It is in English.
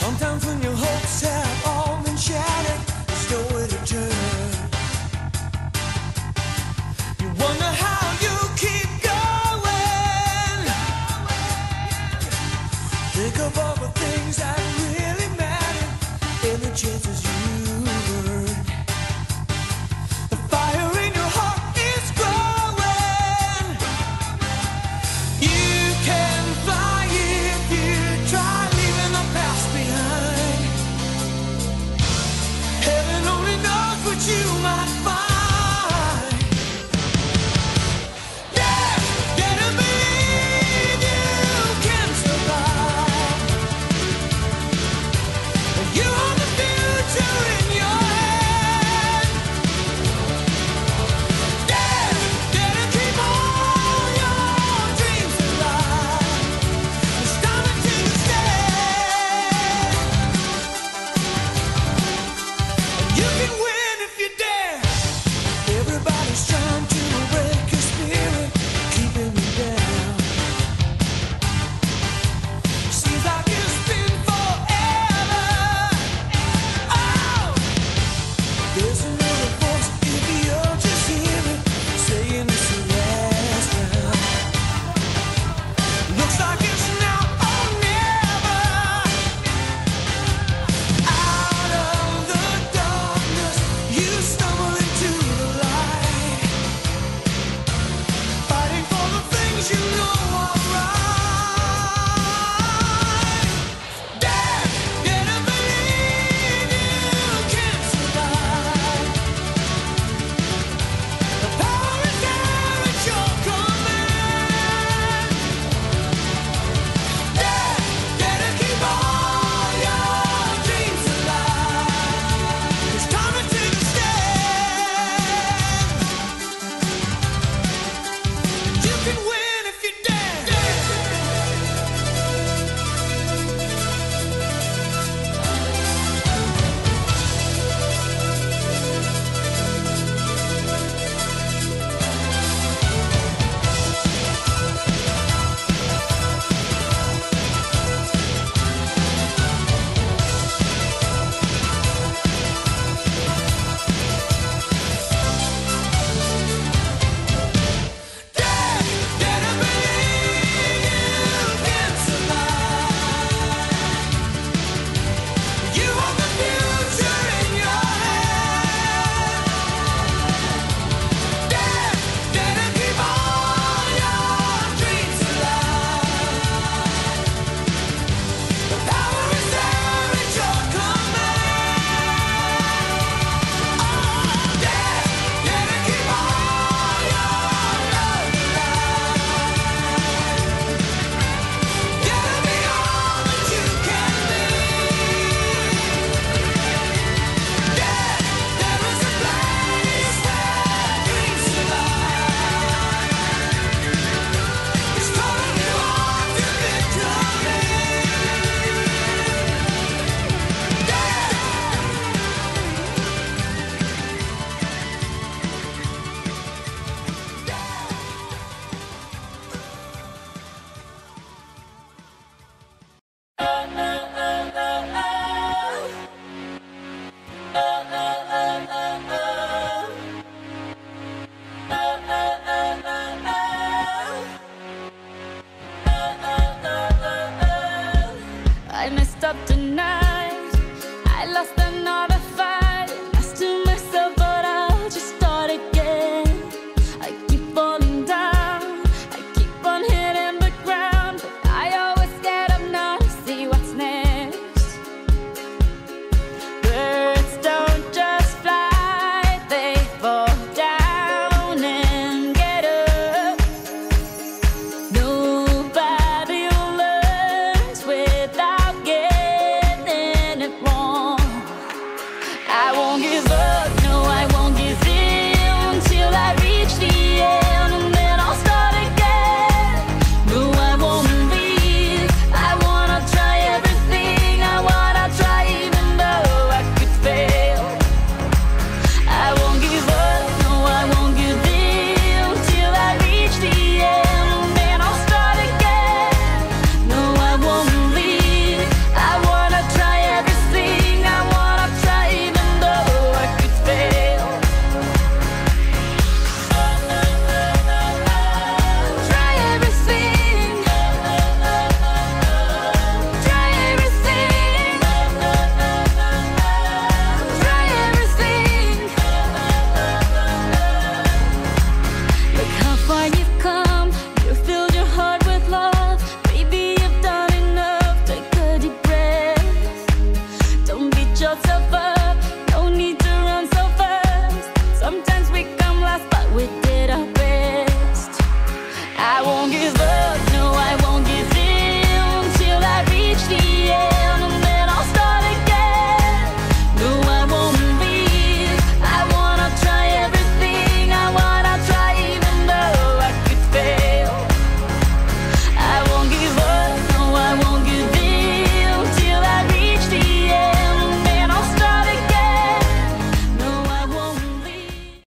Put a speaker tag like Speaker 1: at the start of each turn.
Speaker 1: Sometimes when your hopes have all been shattered, there's nowhere to turn. You wonder how you keep going. Think of all the things that really matter and the chances you earn. The fire in your heart is growing. You can fly if you try, leaving the past behind. Heaven only knows what you might find. Yeah, gotta believe you can survive. You hold the future in your hand. Yeah, gotta keep all your dreams alive. It's time to take a stand. You can win if you dare. Everybody's trying to break your spirit, keeping you down. Seems like it's been forever. Oh, there's another voice if you'll just hear it, saying it's the last round. Looks like it's now or never. Out of the darkness, you stumble into the light, fighting for the things you know are right. Dare, gotta believe you can survive. The power is there at your command. Dare, gotta keep all your dreams alive. It's time to take a stand. You can win if you dare. Dare, gotta believe you can survive. You hold the future in your hand. Dare, gotta keep all your dreams alive. The power is there at your command. Dare, gotta keep all your love alive. Gotta be all that you can be. Yeah, there is a place where dreams survive. It's calling you on to victory.
Speaker 2: I messed up tonight. I lost another